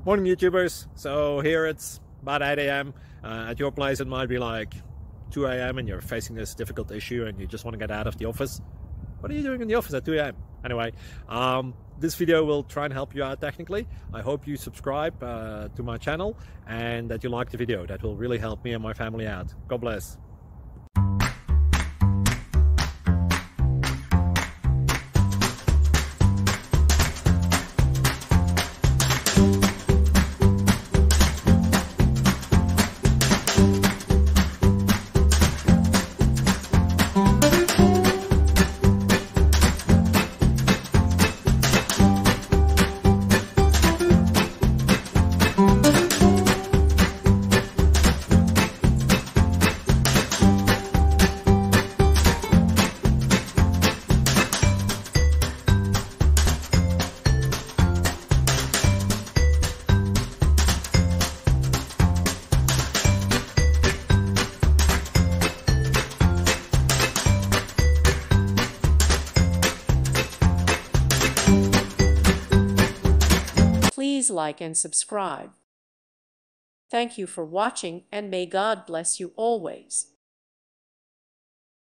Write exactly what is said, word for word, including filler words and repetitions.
Morning YouTubers. So here it's about eight A M Uh, at your place it might be like two A M and you're facing this difficult issue and you just want to get out of the office. What are you doing in the office at two A M? Anyway, um, this video will try and help you out technically. I hope you subscribe uh, to my channel and that you like the video. That will really help me and my family out. God bless. Please like and subscribe. Thank you for watching, and may God bless you always.